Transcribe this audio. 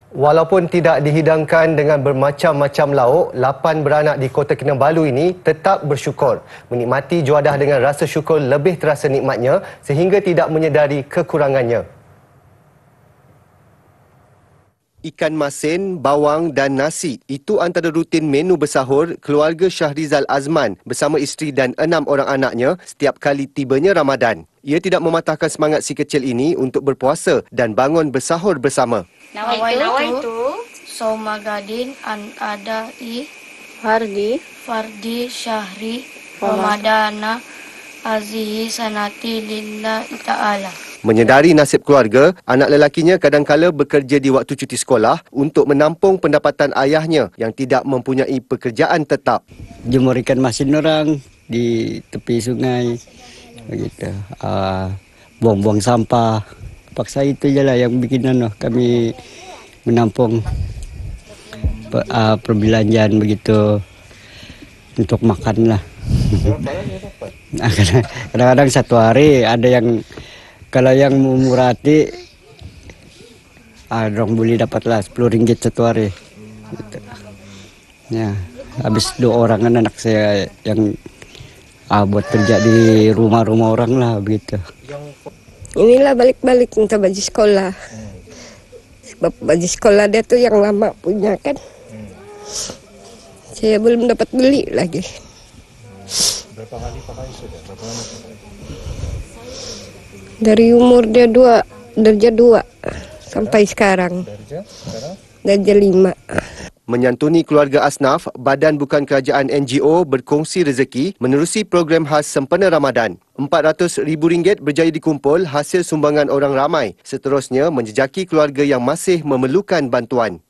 Walaupun tidak dihidangkan dengan bermacam-macam lauk, 8 beranak di Kota Kinabalu ini tetap bersyukur. Menikmati juadah dengan rasa syukur lebih terasa nikmatnya sehingga tidak menyedari kekurangannya. Ikan masin, bawang dan nasi. Itu antara rutin menu bersahur keluarga Syahrizal Azman bersama isteri dan 6 orang anaknya setiap kali tibanya Ramadan. Ia tidak mematahkan semangat si kecil ini untuk berpuasa dan bangun bersahur bersama. Nawaitu Saumagadin an adai Fardi Syahri Ramadana Azihi Sanati Lillahi Ta'ala. Menyedari nasib keluarga, anak lelakinya kadangkala bekerja di waktu cuti sekolah untuk menampung pendapatan ayahnya yang tidak mempunyai pekerjaan tetap. Jemur ikan masin orang di tepi sungai, begitu. Buang-buang sampah. Paksa itu je lah yang bikin kami menampung perbelanjaan begitu untuk makan lah. Kadang-kadang satu hari ada yang kalau yang murati dong boleh dapatlah Rp10 satu hari. Gitu. Ya, habis 2 orang kan anak saya yang buat kerja di rumah-rumah orang lah begitu. Inilah balik-balik minta baju sekolah. Sebab baju sekolah dia tuh yang lama punya kan. Saya belum dapat beli lagi. Berapa kali pakai sudah? Berapa lama pakai? Dari umur dia darjah 2 sampai sekarang. Darjah 5. Menyantuni keluarga Asnaf, Badan Bukan Kerajaan NGO berkongsi rezeki menerusi program khas sempena Ramadan. RM400,000 berjaya dikumpul hasil sumbangan orang ramai. Seterusnya menjejaki keluarga yang masih memerlukan bantuan.